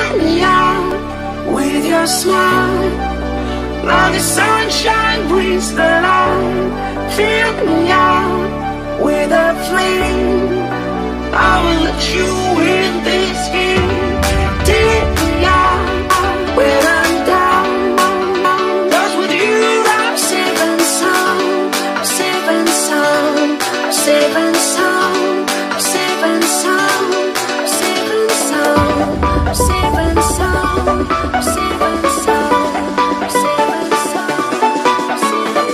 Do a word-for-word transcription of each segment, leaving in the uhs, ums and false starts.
Take me out with your smile, like the sunshine brings the light. Fill me out with a flame, I will let you in this game. Take me out when I'm down, 'cause with you I'm safe and sound. I'm safe and sound, I'm safe and sound, I'm safe and sound, I'm safe and sound, I'm safe and sound, I'm safe and sound, I'm safe and sound, I'm safe and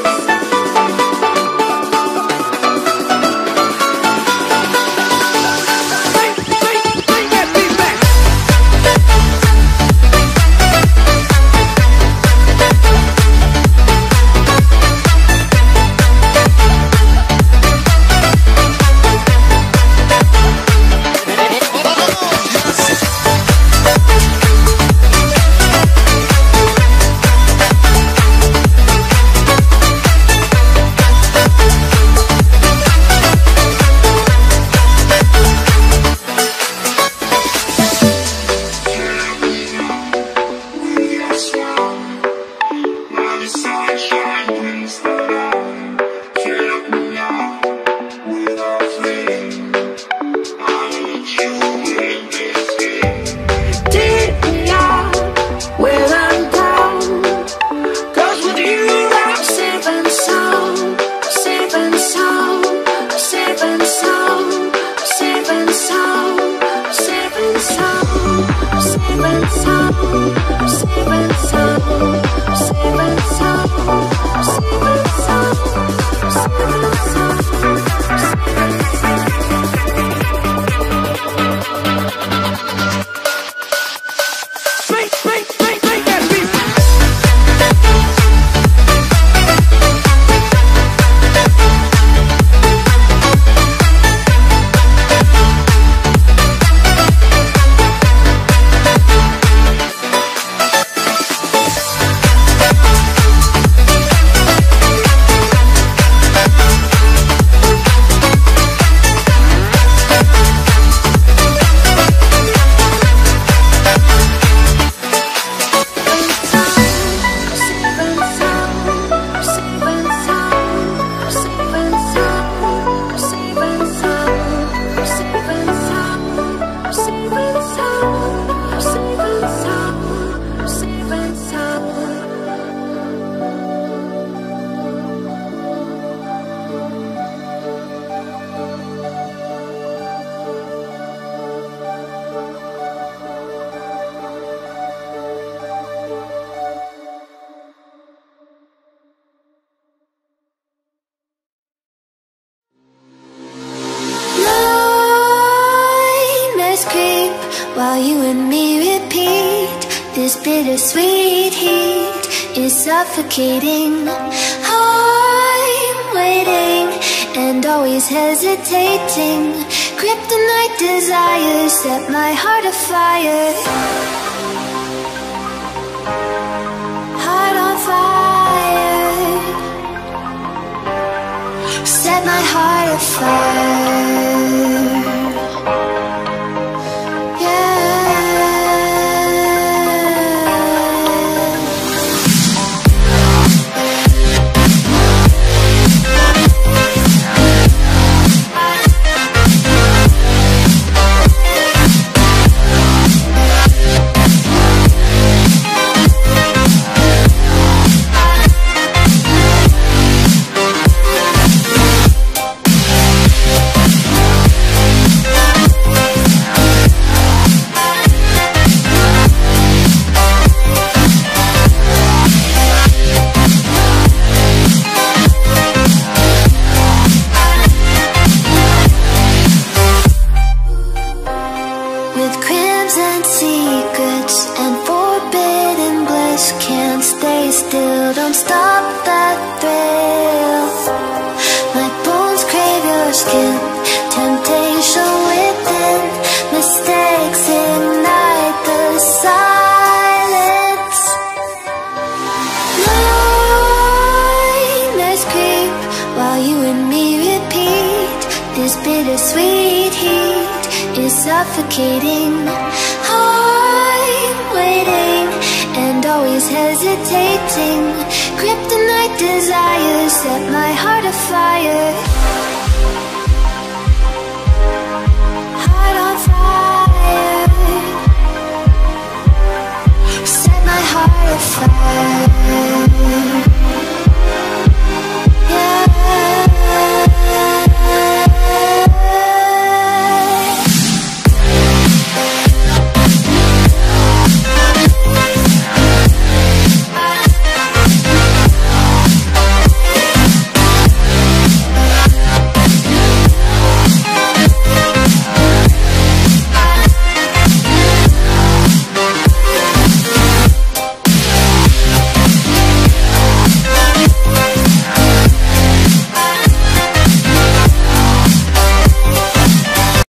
while you and me repeat. This bittersweet heat is suffocating. I'm waiting and always hesitating. Kryptonite desires set my heart afire. Heart on fire. Set my heart afire. Bittersweet heat is suffocating. I'm waiting and always hesitating. Kryptonite desires set my heart afire.